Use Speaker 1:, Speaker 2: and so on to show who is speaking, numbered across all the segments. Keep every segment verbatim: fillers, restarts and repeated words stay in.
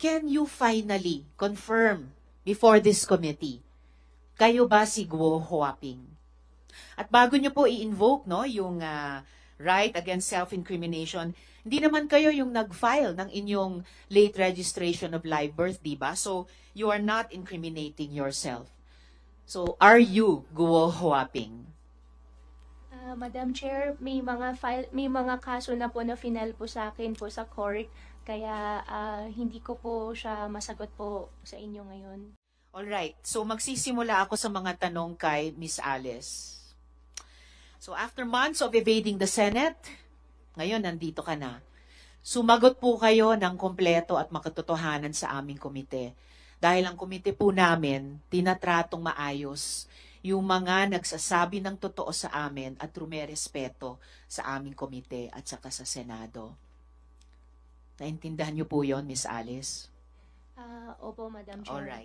Speaker 1: can you finally confirm before this committee, kayo ba si Guo Huaping? At bago nyo po i-invoke no, yung uh, right against self-incrimination, hindi naman kayo yung nag-file ng inyong late registration of live birth, di ba? So, you are not incriminating yourself. So, are you Guo Huaping?
Speaker 2: Uh, Madam Chair, may mga file, may mga kaso na po na final po sa akin po sa court, kaya uh, hindi ko po siya masagot po sa inyo ngayon.
Speaker 1: Alright, so magsisimula ako sa mga tanong kay Miz Alice. So after months of evading the Senate, ngayon nandito ka na. Sumagot po kayo ng kompleto at makatotohanan sa aming komite. Dahil ang komite po namin, tinatratong maayos yung mga nagsasabi ng totoo sa amin at rumerespeto sa aming komite at saka sa Senado. Naintindihan niyo po yon, Miz Alice?
Speaker 2: Uh, opo, Madam Chair.
Speaker 1: Alright.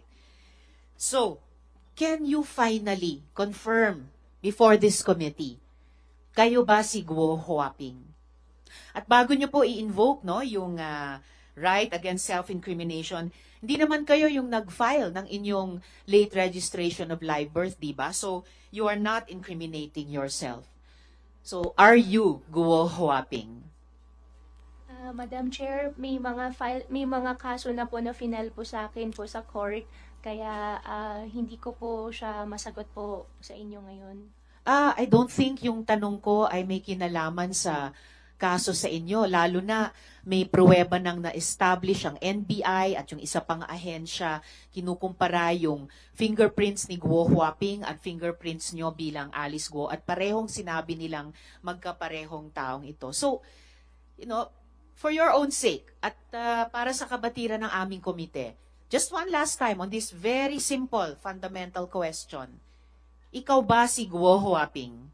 Speaker 1: So, can you finally confirm before this committee, kayo ba si Guo Huaping? At bago niyo po i-invoke no, yung uh, right against self-incrimination, hindi naman kayo yung nag-file ng inyong late registration of live birth, di ba? So, you are not incriminating yourself. So, are you Guo Huaping?
Speaker 2: Uh, Madam Chair, may mga file, may mga kaso na po na final po sa akin po sa court, kaya uh, hindi ko po siya masagot po sa inyo ngayon.
Speaker 1: Ah, I don't think yung tanong ko ay may kinalaman sa kaso sa inyo, lalo na may pruweba nang na-establish ang N B I at yung isa pang ahensya, kinukumpara yung fingerprints ni Guo Huaping at fingerprints nyo bilang Alice Guo at parehong sinabi nilang magkaparehong taong ito. So, you know, for your own sake at uh, para sa kabatiran ng aming komite, just one last time on this very simple fundamental question. Ikaw ba si Guo Huaping?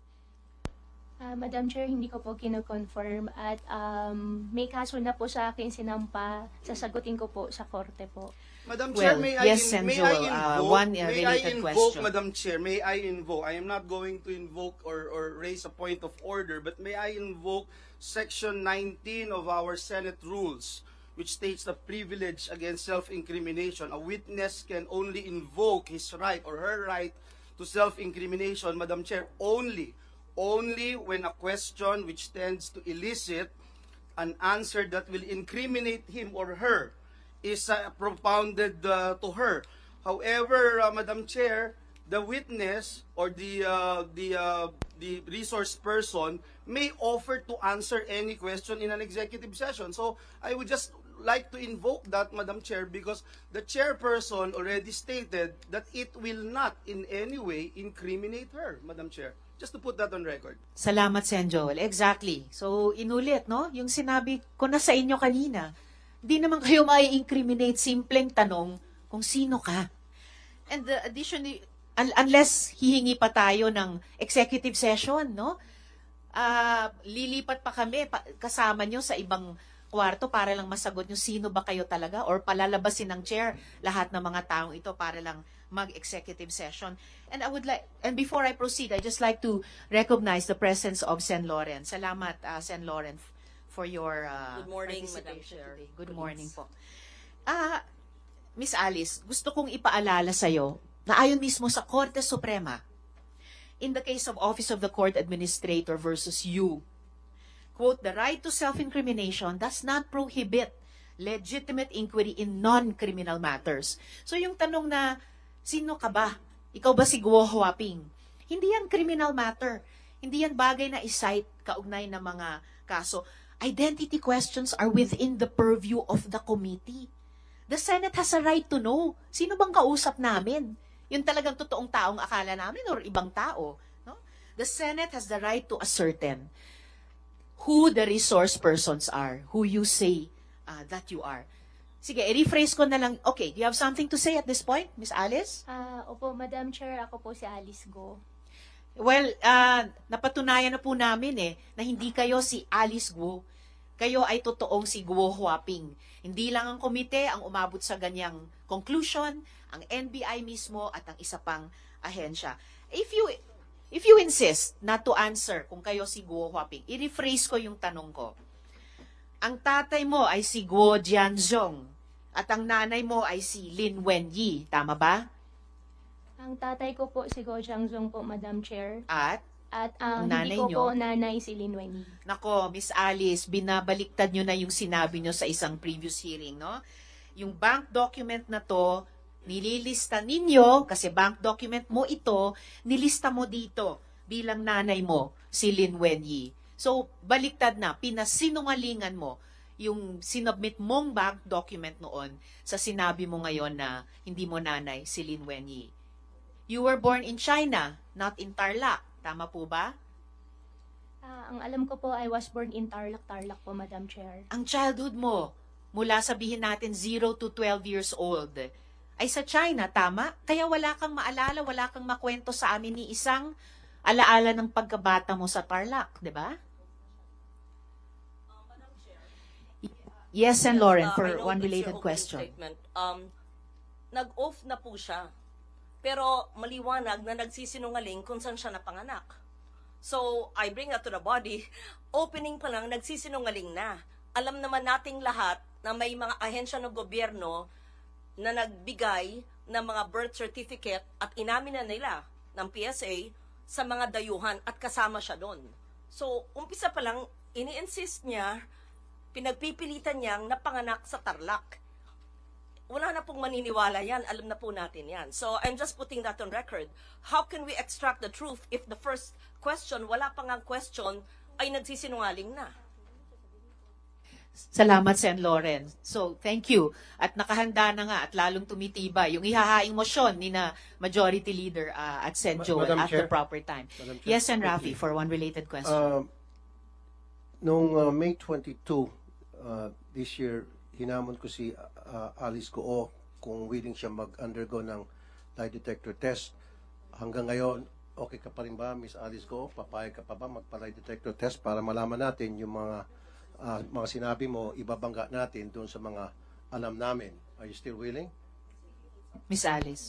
Speaker 2: Uh, Madam Chair, hindi ko po kino-confirm at um, may kaso na po sa akin sinampa, sasagutin ko po sa korte po.
Speaker 3: Madam Chair,
Speaker 1: Well,
Speaker 3: may,
Speaker 1: yes,
Speaker 3: I in, may
Speaker 1: Senjo,
Speaker 3: I invoke,
Speaker 1: uh, one, uh,
Speaker 3: may I
Speaker 1: related
Speaker 3: invoke
Speaker 1: question.
Speaker 3: Madam Chair, may I invoke, I am not going to invoke or, or raise a point of order, but may I invoke Section nineteen of our Senate rules, which states the privilege against self-incrimination. A witness can only invoke his right or her right to self-incrimination, Madam Chair, only only when a question which tends to elicit an answer that will incriminate him or her is uh, propounded uh, to her. However, uh, Madam Chair, the witness or the uh, the uh, the resource person may offer to answer any question in an executive session. So I would just like to invoke that, Madam Chair, because the chairperson already stated that it will not in any way incriminate her, Madam Chair. Just to put that on record.
Speaker 1: Salamat, Sen Joel. Exactly. So, inulit, no? Yung sinabi ko na sa inyo kanina, di naman kayo mai-incriminate, simpleng tanong kung sino ka. And uh, additionally, un unless hihingi pa tayo ng executive session, no? Uh, lilipat pa kami pa kasama nyo sa ibang kwarto para lang masagot nyo sino ba kayo talaga or palalabasin ng chair lahat ng mga taong ito para lang mag-executive session. And I would like, and before I proceed, I just like to recognize the presence of Sen Loren. Salamat, uh, Sen Loren, for your uh,
Speaker 4: Good morning, Madam
Speaker 1: participation
Speaker 4: Chair.
Speaker 1: today. Good morning po. Ah, uh, Miss Alice, gusto kong ipaalala sa'yo na ayon mismo sa Korte Suprema, in the case of Office of the Court Administrator versus you, quote, the right to self-incrimination does not prohibit legitimate inquiry in non-criminal matters. So yung tanong na, sino ka ba? Ikaw ba si Guo Huaping? Hindi yan criminal matter. Hindi yan bagay na isite kaugnay ng mga kaso. Identity questions are within the purview of the committee. The Senate has a right to know. Sino bang kausap namin? Yung talagang totoong taong akala namin or ibang tao. No? The Senate has the right to ascertain who the resource persons are, who you say uh, that you are. Sige, i-rephrase ko na lang. Okay, do you have something to say at this point, Miss Alice?
Speaker 2: Uh, opo, Madam Chair, ako po si Alice Guo.
Speaker 1: Well, uh, napatunayan na po namin eh, na hindi kayo si Alice Guo. Kayo ay totoong si Guo Huaping. Hindi lang ang komite ang umabot sa ganyang conclusion, ang N B I mismo at ang isa pang ahensya. If you, if you insist not to answer kung kayo si Guo Huaping, i-rephrase ko yung tanong ko. Ang tatay mo ay si Guo Jianzhong At ang nanay mo ay si Lin Wenyi, tama ba?
Speaker 2: Ang tatay ko po si Go Jiangzong po, Madam Chair.
Speaker 1: At,
Speaker 2: At ang
Speaker 1: Ang nanay
Speaker 2: hindi ko
Speaker 1: nyo?
Speaker 2: po nanay si Lin Wenyi.
Speaker 1: nako, Miss Alice, binabaliktad nyo na yung sinabi nyo sa isang previous hearing, no? Yung bank document na to, nililista ninyo, kasi bank document mo ito, nilista mo dito bilang nanay mo, si Lin Wenyi. So, baliktad na, pinasinungalingan mo yung sinubmit mong bank document noon sa sinabi mo ngayon na hindi mo nanay si Lin Wenyi. You were born in China, not in Tarlac. Tama po ba?
Speaker 2: Ah, ang alam ko po, I was born in Tarlac, Tarlac po, Madam Chair.
Speaker 1: Ang childhood mo, mula sabihin natin zero to twelve years old, ay sa China, tama? Kaya wala kang maalala, wala kang makwento sa amin ni isang alaala ng pagkabata mo sa Tarlac, di ba? Yes, and Lauren,
Speaker 4: Uh,
Speaker 1: for
Speaker 4: I know
Speaker 1: one
Speaker 4: it's your
Speaker 1: related
Speaker 4: opening
Speaker 1: question.
Speaker 4: statement. Um, nag-off na po siya. Pero maliwanag na nagsisinungaling kung saan siya napanganak. So, I bring that to the body. Opening pa lang, nagsisinungaling na. Alam naman nating lahat na may mga ahensya ng gobyerno na nagbigay ng mga birth certificate at inamin na nila ng P S A sa mga dayuhan at kasama siya doon. So, umpisa pa lang, ini-insist niya, pinagpipilitan niyang napanganak sa Tarlac. Wala na pong maniniwala yan. Alam na po natin yan. So, I'm just putting that on record. How can we extract the truth if the first question, wala pang ang question, ay nagsisinungaling na?
Speaker 1: Salamat, Sen. Lauren. So, thank you. At nakahanda na nga at lalong tumitibay yung ihahaing motion ni na Majority Leader uh, at Sen.
Speaker 5: Ma-
Speaker 1: Joel
Speaker 5: Madam
Speaker 1: at the
Speaker 5: Chair.
Speaker 1: proper time.
Speaker 5: Madam Chair,
Speaker 1: Yes, and
Speaker 5: quickly.
Speaker 1: Rafi, for one related question.
Speaker 5: Uh, noong uh, May twenty-second uh, this year, hinamon ko si uh, Alice Goo kung willing siya mag-undergo ng lie detector test. Hanggang ngayon, okay ka pa rin ba, Miss Alice Goo? Papayag ka pa ba magpa-lie detector test para malaman natin yung mga uh, mga sinabi mo, ibabangga natin doon sa mga alam namin. Are you still willing?
Speaker 1: Miss Alice.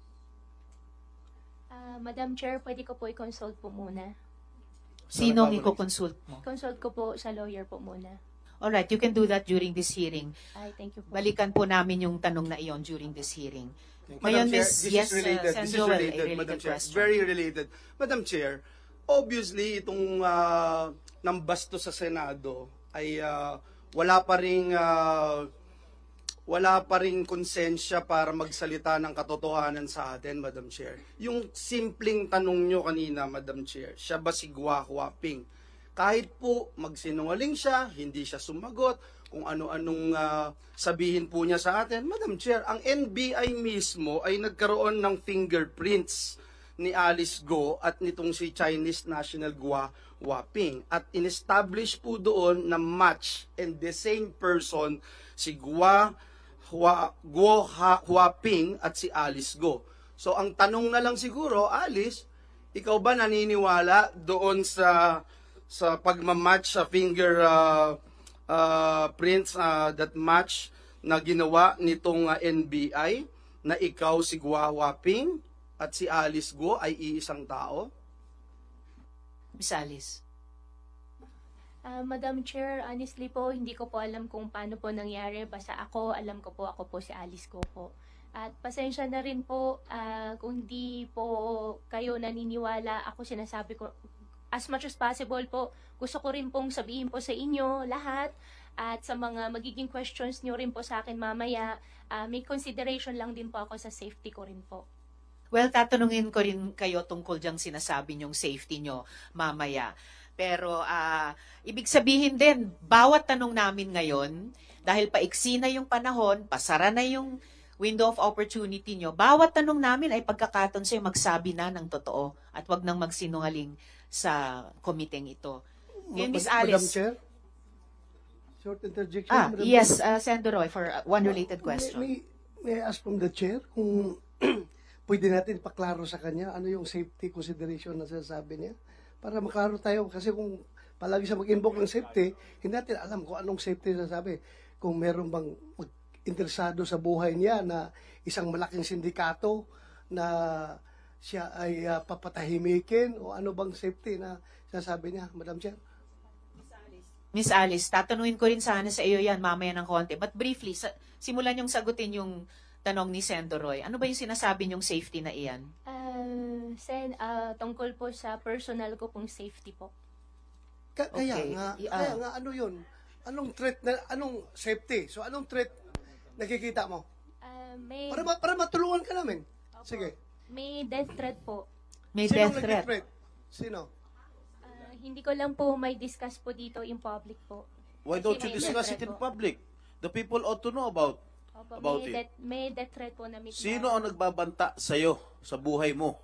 Speaker 2: Ah, Madam Chair, pwede ko po i-consult po muna.
Speaker 1: Sinong
Speaker 5: Sorry,
Speaker 1: i-consult mo?
Speaker 2: Consult ko po sa lawyer po muna.
Speaker 1: Alright, you can do that during this hearing.
Speaker 2: Ay, thank you po.
Speaker 1: Balikan po namin yung tanong na iyon during this hearing.
Speaker 3: Madam
Speaker 1: Ngayon,
Speaker 3: Chair,
Speaker 1: Miss,
Speaker 3: this
Speaker 1: yes,
Speaker 3: is related.
Speaker 1: uh, Sen.
Speaker 3: This is
Speaker 1: Joel, a
Speaker 3: related,
Speaker 1: related
Speaker 3: Madam Chair.
Speaker 1: question.
Speaker 3: Very related. Madam Chair, obviously, itong uh, nambasto sa Senado ay uh, wala pa ring uh, wala pa ring konsensya para magsalita ng katotohanan sa atin, Madam Chair. Yung simpleng tanong nyo kanina, Madam Chair, siya ba si Gua Huaping? Kahit po magsinungaling siya, hindi siya sumagot, kung ano-anong uh, sabihin po niya sa atin. Madam Chair, ang N B I mismo ay nagkaroon ng fingerprints ni Alice Go at nitong si Chinese National Gua Huaping. At in-establish po doon na match and the same person si Gua Hua, Guo Ha, Huaping at si Alice Go. So ang tanong na lang siguro, Alice, ikaw ba naniniwala doon sa sa pagmamatch sa finger uh, uh, prints uh, that match na ginawa nitong uh, N B I na ikaw si Gua Huaping at si Alice Go ay iisang tao?
Speaker 1: Miss Alice.
Speaker 2: Ah, Madam Chair, honestly po, hindi ko po alam kung paano po nangyari. Basta ako, alam ko po, ako po si Alice Go po. At pasensya na rin po ah, kung hindi po kayo naniniwala. Ako sinasabi ko, as much as possible po, gusto ko rin pong sabihin po sa inyo lahat at sa mga magiging questions nyo rin po sa akin mamaya, ah, may consideration lang din po ako sa safety ko rin po.
Speaker 1: Well, tatanungin ko rin kayo tungkol diyang sinasabi niyong safety niyo mamaya. Pero ah, ibig sabihin din, bawat tanong namin ngayon, dahil paiksi na yung panahon, pasara na yung window of opportunity niyo, bawat tanong namin ay pagkakataon sa'yo magsabi na ng totoo at wag nang magsinungaling sa komiteng ito. Ngayon, Miss
Speaker 6: Madam
Speaker 1: Alice.
Speaker 6: Chair? Short interjection.
Speaker 1: Ah,
Speaker 6: Madam
Speaker 1: yes,
Speaker 6: Chair.
Speaker 1: uh, Senator Roy, for uh, one related question.
Speaker 6: May, may, may I ask from the chair kung pwede natin paklaro sa kanya ano yung safety consideration na sinasabi niya para maklaro tayo kasi kung palagi siya mag-invoke ng safety, hindi natin alam kung anong safety na sabi. Kung meron bang interesado sa buhay niya na isang malaking sindikato na siya ay uh, papatahimikin o ano bang safety na sinasabi niya, Madam Chair?
Speaker 1: Miss Alice, tatanungin ko rin sana sa iyo yan mamaya ng konti. But briefly, sa, simulan yung sagutin yung tanong ni Sendo Roy. Ano ba yung sinasabi niyong safety na iyan?
Speaker 2: Ah, Sen, ah, tungkol po sa personal ko pong safety po.
Speaker 6: Ka- kaya
Speaker 1: Okay.
Speaker 6: nga,
Speaker 1: I-
Speaker 6: kaya
Speaker 1: ah.
Speaker 6: nga, ano yun? Anong threat, na, anong safety? So, anong threat nakikita mo?
Speaker 2: Ah, may,
Speaker 6: Para, ma- para matulungan ka namin.
Speaker 2: Opo.
Speaker 6: Sige.
Speaker 2: may death threat po.
Speaker 1: May
Speaker 6: Sinong
Speaker 1: death threat.
Speaker 6: nagki-threat? Sino?
Speaker 2: Ah, hindi ko lang po may discuss po dito in public po.
Speaker 7: Why
Speaker 2: Kasi
Speaker 7: don't you
Speaker 2: may
Speaker 7: discuss
Speaker 2: death
Speaker 7: it in
Speaker 2: threat po.
Speaker 7: public? The people ought to know about
Speaker 2: Opo,
Speaker 7: about
Speaker 2: may,
Speaker 7: it.
Speaker 2: death, may death threat po na may
Speaker 7: Sino ang nagbabanta sa'yo sa buhay mo?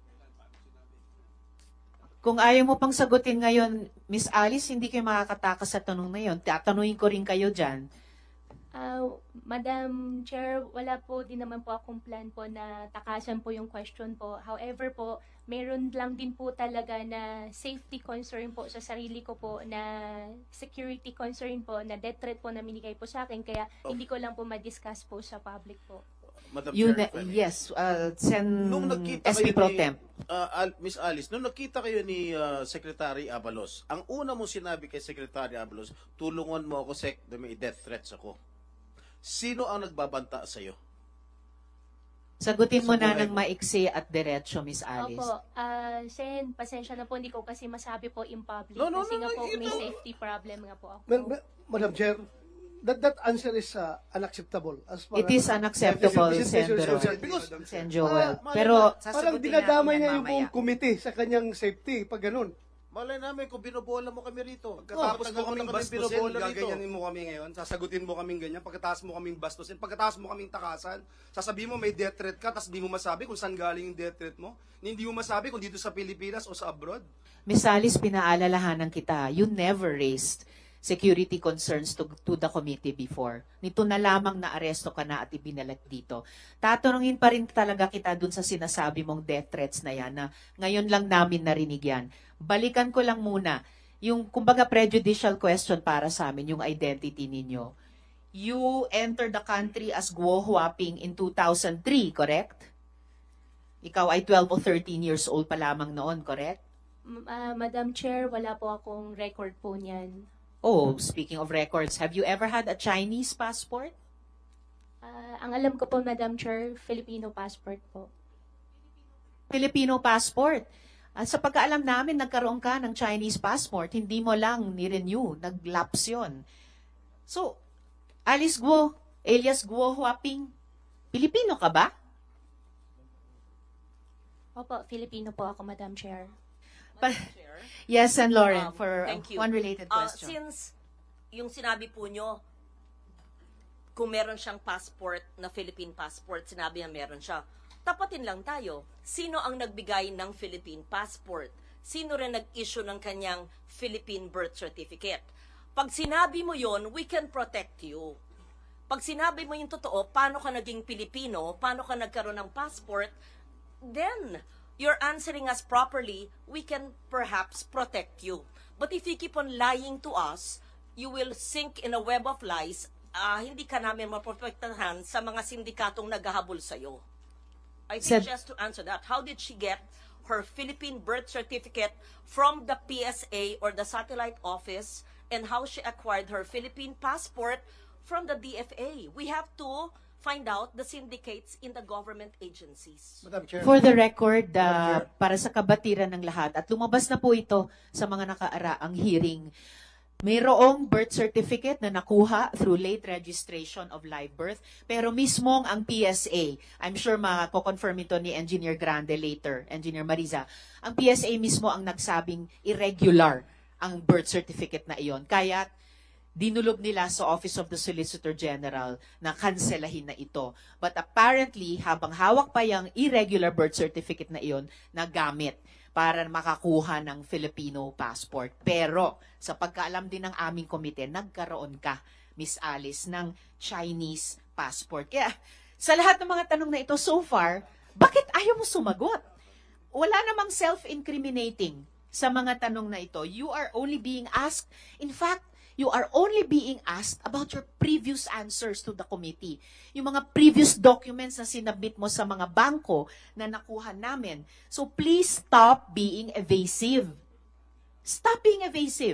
Speaker 1: Kung ayaw mo pang sagutin ngayon, Miss Alice, hindi kayo makakatakas sa tanong na yun. Tatanungin ko rin kayo dyan.
Speaker 2: Ah, Madam Chair, wala po din naman po akong plan po na takasan po yung question po. However po, meron lang din po talaga na safety concern po sa sarili ko po, na security concern po, na death threat po na minigay po sa akin. Kaya hindi ko lang po ma-discuss po sa public po.
Speaker 7: Madam
Speaker 1: You
Speaker 7: Chair,
Speaker 1: na-
Speaker 7: if I may.
Speaker 1: yes, uh, Sen
Speaker 7: Nung nagkita
Speaker 1: S P
Speaker 7: kayo
Speaker 1: Pro
Speaker 7: ni,
Speaker 1: Temp.
Speaker 7: uh, Al- Miss Alice, nung nakita kayo ni uh, Secretary Abalos, ang una mong sinabi kay Secretary Abalos, tulungan mo ako, Sec, na may death threats ako. Sino ang nagbabanta sa'yo?
Speaker 1: Sagutin mo
Speaker 7: Sa
Speaker 1: na
Speaker 7: buhay
Speaker 1: ng
Speaker 7: mo.
Speaker 1: maiksi at diretso, Miss Alice.
Speaker 2: Opo, ah, Sen, pasensya na po, hindi ko kasi masabi po in public.
Speaker 7: No, no,
Speaker 2: kasi
Speaker 7: no,
Speaker 2: nga
Speaker 7: no,
Speaker 2: po,
Speaker 7: you
Speaker 2: may
Speaker 7: don't.
Speaker 2: safety problem nga po ako.
Speaker 6: Ma- ma- Madam Chair, that that answer is uh, unacceptable. As far
Speaker 1: It is
Speaker 6: as-
Speaker 1: unacceptable,
Speaker 6: Yes, yes, yes,
Speaker 1: Sen.
Speaker 6: yes, yes,
Speaker 1: Roy.
Speaker 6: yes, Because
Speaker 1: Sen Joel.
Speaker 6: Ah,
Speaker 1: Pero,
Speaker 6: parang
Speaker 1: sasagutin
Speaker 6: dinadamay
Speaker 1: natin
Speaker 6: niya
Speaker 1: yan
Speaker 6: yung buong
Speaker 1: mamaya.
Speaker 6: committee sa kanyang safety pag ganun.
Speaker 7: Malay namin kung binobola mo kami rito.
Speaker 3: Pagkatapos
Speaker 7: Matagal
Speaker 3: mo kaming
Speaker 7: na
Speaker 3: bastusin,
Speaker 7: binobola rito.
Speaker 3: gaganyanin mo kami ngayon, sasagutin mo kaming ganyan, pagkatapos mo kaming bastusin, pagkatapos mo kaming takasan, sasabihin mo may death threat ka, tapos di mo masabi kung saan galing yung death threat mo, hindi mo masabi kung dito sa Pilipinas o sa abroad.
Speaker 1: Miss Alice, pinaalalahanan kita, you never raised security concerns to, to the committee before. Nito na lamang na aresto ka na at ibinalat dito. Tatanungin pa rin talaga kita dun sa sinasabi mong death threats na yan, na ngayon lang namin narinig yan. Balikan ko lang muna, yung kumbaga prejudicial question para sa amin, yung identity ninyo. You entered the country as Guo Huaping in two thousand three, correct? Ikaw ay twelve o thirteen years old pa lamang noon, correct?
Speaker 2: M- ah, Madam Chair, wala po akong record po niyan.
Speaker 1: Oh, speaking of records, have you ever had a Chinese passport?
Speaker 2: Ah, ang alam ko po, Madam Chair, Filipino passport po.
Speaker 1: Filipino passport. At sa pagkaalam namin, nagkaroon ka ng Chinese passport, hindi mo lang ni-renew, nag-lapse yun. So, Alice Guo, alias Guo Huaping, Pilipino ka ba?
Speaker 2: Opo, Filipino po ako, Madam Chair.
Speaker 1: Pa- yes, and Lauren,
Speaker 4: Um,
Speaker 1: for
Speaker 4: thank you.
Speaker 1: one related
Speaker 4: Uh,
Speaker 1: question.
Speaker 4: since yung sinabi po nyo, kung meron siyang passport na Philippine passport, sinabi niya meron siya. Tapatin lang tayo. Sino ang nagbigay ng Philippine passport? Sino rin nag-issue ng kanyang Philippine birth certificate? Pag sinabi mo yon, we can protect you. Pag sinabi mo yung totoo, paano ka naging Pilipino, paano ka nagkaroon ng passport, then you're answering us properly, we can perhaps protect you. But if you keep on lying to us, you will sink in a web of lies. Ah, hindi ka namin maprotektahan sa mga sindikatong naghahabol sa'yo. I think
Speaker 1: Said-
Speaker 4: just to answer that, how did she get her Philippine birth certificate from the P S A or the satellite office, and how she acquired her Philippine passport from the D F A? We have to find out the syndicates in the government agencies.
Speaker 5: Madam Chair.
Speaker 1: For the record, uh,
Speaker 5: Madam Chair.
Speaker 1: para sa kabatiran ng lahat, at lumabas na po ito sa mga nakaaraang hearing, mayroong birth certificate na nakuha through late registration of live birth, pero mismong ang P S A, I'm sure mako-confirm ito ni Engineer Grande later, Engineer Mariza, ang P S A mismo ang nagsabing irregular ang birth certificate na iyon. Kaya dinulob nila sa Office of the Solicitor General na kanselahin na ito. But apparently, habang hawak pa yung irregular birth certificate na iyon, nagamit para makakuha ng Filipino passport. Pero, sa pagkaalam din ng aming komite, nagkaroon ka, Miss Alice, ng Chinese passport. Kaya, sa lahat ng mga tanong na ito so far, bakit ayaw mo sumagot? Wala namang self-incriminating sa mga tanong na ito. You are only being asked, in fact, you are only being asked about your previous answers to the committee. Yung mga previous documents na sinabit mo sa mga bangko na nakuha namin. So please stop being evasive. Stop being evasive.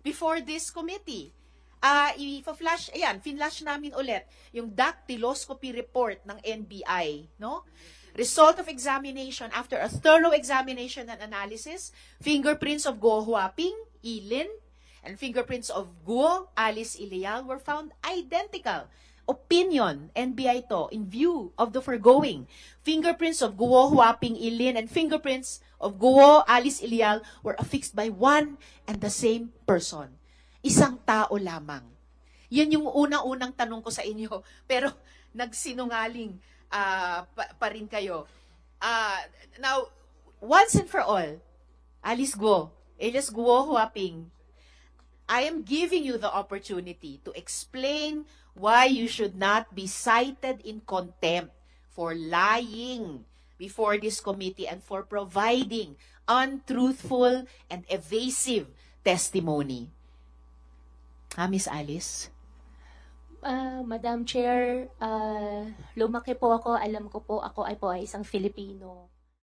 Speaker 1: before this committee. Ah, i-flash, ayan, finlash namin ulit yung dactyloscopy report ng N B I, no? Result of examination, after a thorough examination and analysis, fingerprints of Guo Huaping, Ilin, and fingerprints of Guo, Alice Ilial were found identical. Opinion, N B I to, in view of the foregoing, fingerprints of Guo Huaping, Ilin, and fingerprints of Guo, Alice Ilial were affixed by one and the same person. Isang tao lamang. Yan yung unang-unang tanong ko sa inyo. Pero nagsinungaling uh, pa, pa rin kayo. Uh, now, once and for all, Alice Guo, alias Guo Huaping, I am giving you the opportunity to explain why you should not be cited in contempt for lying before this committee and for providing untruthful and evasive testimony. Ha, Miss Alice?
Speaker 2: Ah, Madam Chair, ah, lumaki po ako, alam ko po ako ay po ay isang Filipino.